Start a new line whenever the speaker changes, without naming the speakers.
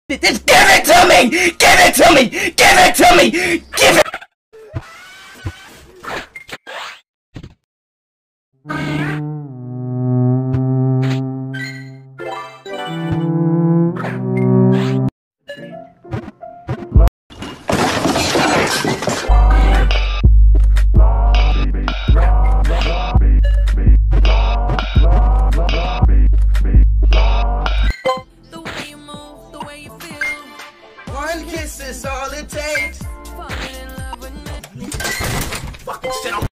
Just give it to me! Give it to me! Give it to me! Give it!
One kiss is all it takes. Fucking shit,